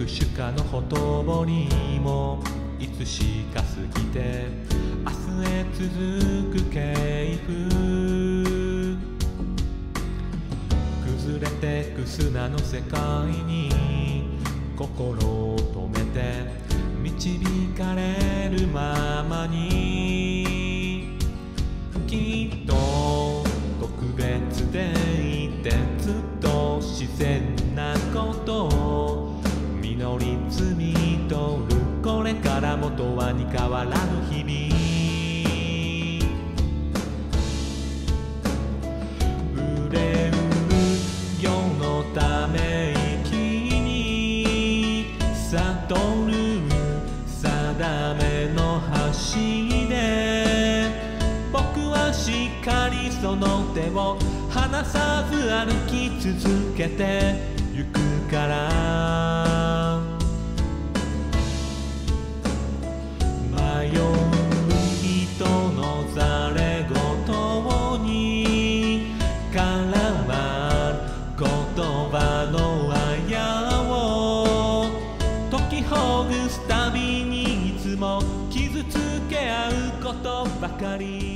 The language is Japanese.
主化のほとぼりもいつしか過ぎて明日へ続く系譜、崩れてく砂の世界に心を止めて導かれるままに、きっと特別でいてずっと自然なことを実り摘み取る、これからも永遠に変わらぬ日々、憂う世のため息に悟る定めの橋で、僕はしっかりその手を離さず歩き続けてゆくから、迷う人のざれ言に絡まる言葉のあやを解きほぐすたびにいつも傷つけ合うことばかり。